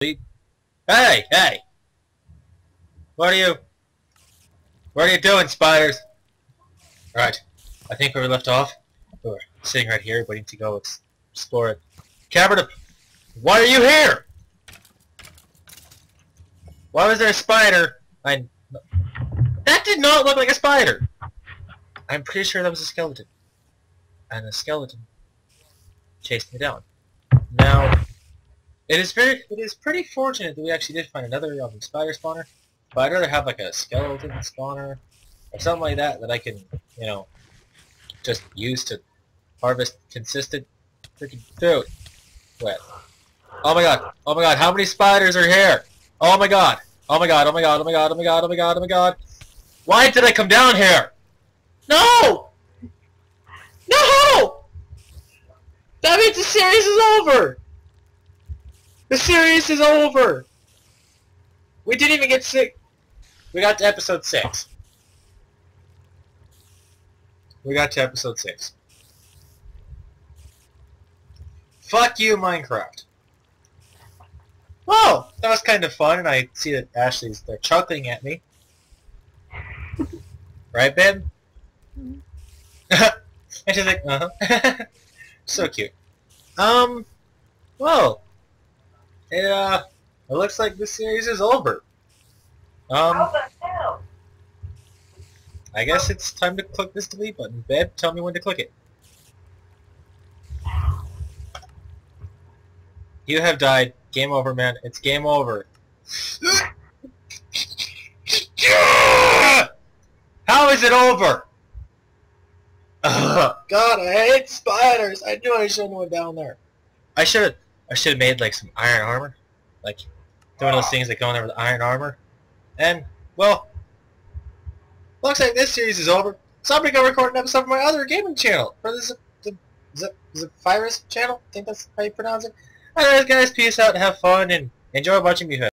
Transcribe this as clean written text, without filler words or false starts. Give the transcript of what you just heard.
Hey, hey! What are you doing, spiders? Right, I think where we left off, we're sitting right here waiting to go explore it. Cavern, why are you here? Why was there a spider? That did not look like a spider! I'm pretty sure that was a skeleton. And a skeleton chased me down. Now, it is pretty fortunate that we actually did find another spider spawner, but I'd rather have like a skeleton spawner or something like that I can, you know, just use to harvest consistent freaking food with. Oh my god, how many spiders are here? Oh my god, oh my god, oh my god, oh my god, oh my god, oh my god, oh my god. Why did I come down here? No! No! That means the series is over! The series is over! We didn't even get sick. We got to episode 6. We got to episode 6. Fuck you, Minecraft. Well, that was kind of fun, and I see that Ashley's there chuckling at me. Right, babe? And she's like, uh-huh. So cute. Well, it looks like this series is over. I guess it's time to click this delete button. Babe, tell me when to click it. You have died. Game over, man. It's game over. How is it over? God, I hate spiders. I knew I shouldn't have went down there. I should have made like some iron armor, like doing those things that go in there with iron armor. And well, looks like this series is over. So I'm gonna go record an episode for my other gaming channel for the Zephyrus channel. I think that's how you pronounce it. Alright, guys, peace out and have fun and enjoy watching me.